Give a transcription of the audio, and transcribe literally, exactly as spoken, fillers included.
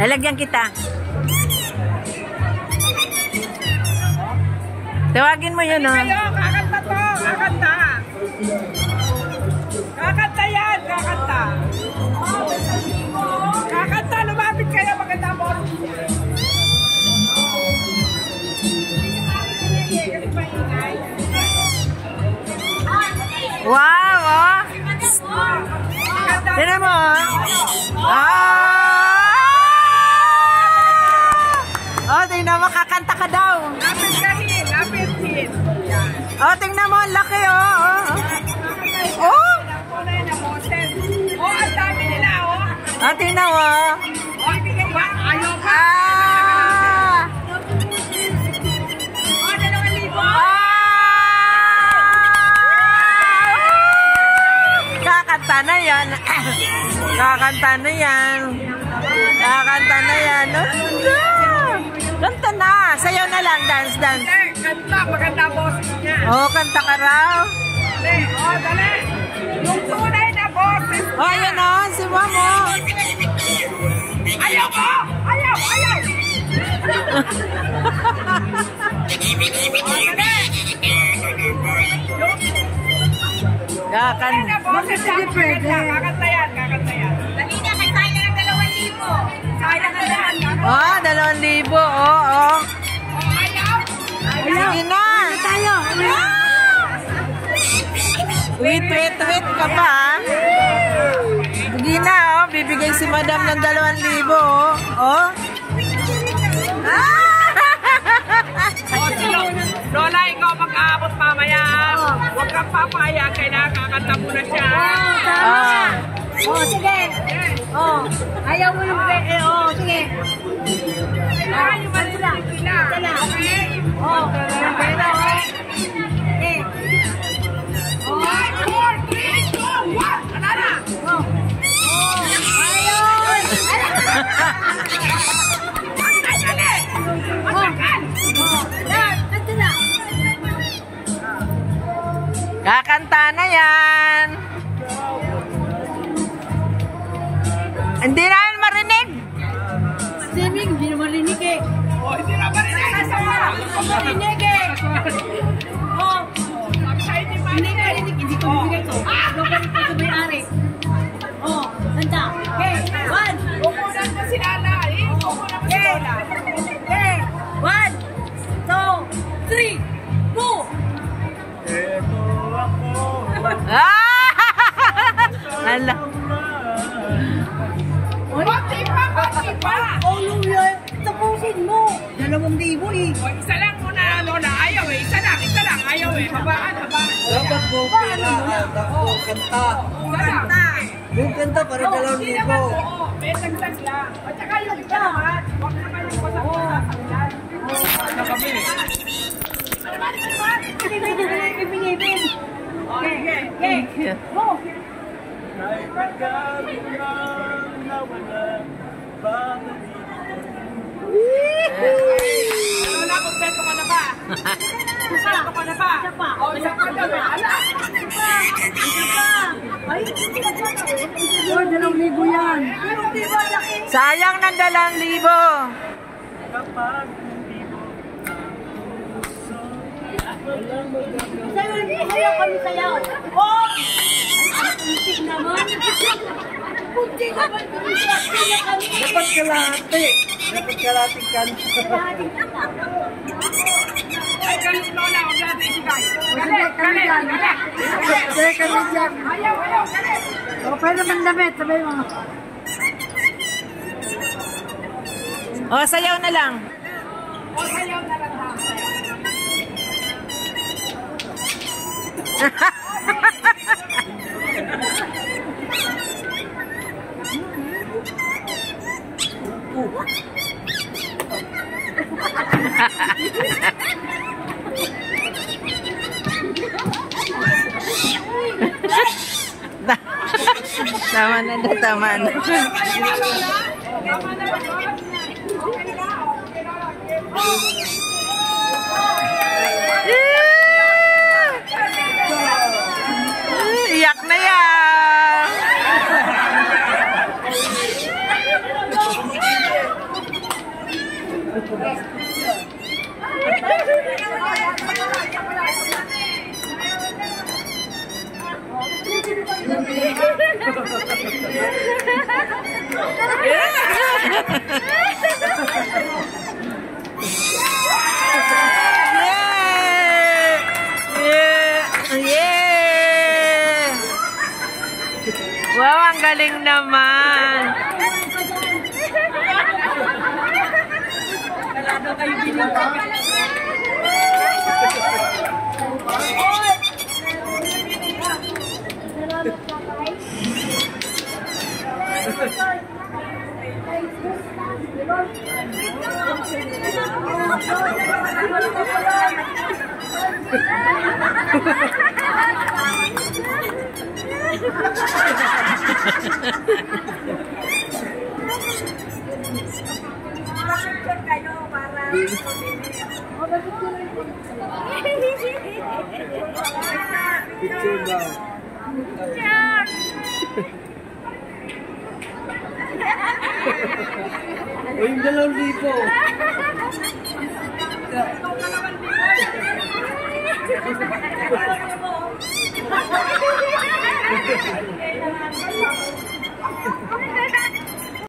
Lalagyan kita. Tawagin mo yun, oh. Kakanta to, kakanta. Kakanta yan, kakanta. Kakanta, lumapit kayo, maganda po. Wow, oh. Tignan mo, oh. Ah! Oh, tingnan mo, kakanta ka daw. Lapit kahin, lapit hin. Oh, tingnan mo, laki, oh. Oh. Oh, ang dami nila, oh. Oh, tingnan mo. Oh, ibigay ba? Ayaw ka. Ah! Oh, dalawang libo. Ah! Kakanta na yan. Kakanta na yan. Kakanta na yan. Kanta na. Sayaw na lang. Dance, dance. Kanta, maganda boses niya. Oh, kanta ka raw. Dali, oh, dali. Yung tunay na boses niya. Oh, yan o. Si Mamo. Ayaw ko! Ayaw! Ayaw! Kakan. Boses niya. Kakanta yan, kakanta yan. Dali na, kanta niya ng dalawang libo. Sayang na yan. Oh, dalawang libo. Oh, oh. Ayaw! Sige na. Tayo. Wait, wait, wait ka pa, ha? Sige na, oh. Bibigay si Madam ng dalawang libo, oh. Oh. Lola, ikaw mag-aabot mamaya. Huwag kang papaya, kailangan kakanta mo na siya. Ah. Oh, sige. Oh, ayaw mo yung pwede. Oh, sige. Kailangan yung malilang sila. Okay? Oh, pwede. Okay. five, four, three, two, one. Ano na? Oh. Ayun! Ang dali! Matagal! Yan, ito na. Kakanta na yan. Hindi namin marinig. Swimming, hindi na marinig eh. Oh, hindi na ba rin ay nasawa? Marinig eh. Oh, Excited pa hindi rin ka eh. marinig, hindi ko bibigay to. Gagawin ko sa may-ari. Oh, ganda. Okay, one. Kukunan mo si Lala eh. Kukunan mo si Lola. Okay, one, two, three, go. Ah! Ala. Konti pa, konti pa. Oh, Lola, tapusin mo. Dalawang libo eh. O, isa lang muna, Lola. Ayaw eh. Isa lang, isa lang. Ayaw eh. Habaan, habaan. Dapat mo kailangan ako kanta. Kanta. Yung kanta para dalawang Hindi libo. naman, oo. May tagtag lang. At saka yung iba naman. Huwag naman yung pasak-pasak. Ano kami? Ano ba, ano ba? Ipinipin. Okay, Okay, go. Lola, kompleto ka na ba? Kompleto ka na ba? Isa pa. O, isa pa daw eh. Ala! Ay, oh, dalawang libo yan. Sayang ng dalawang libo. Sayaw, sayaw kami sayaw. Oh! Ang kunti naman. Kunti naman kami sa kanya kami. Dapat kalahati. Dapat kalahating kanta. Kalahating kanta. Ay, galit Lola. Huwag natin ibigay. Sige, Galit, kami galit, dyan. galit. Sige, kami dyan. Ayaw, ayaw, galit. O, pwede naman damit. Sabay mo. Oh, sayaw na lang. O, sayaw na lang ha. Tama na na, tama na. Iyak na yan. Wow, ang galing naman. Picture daw. O yung dalawang lipo.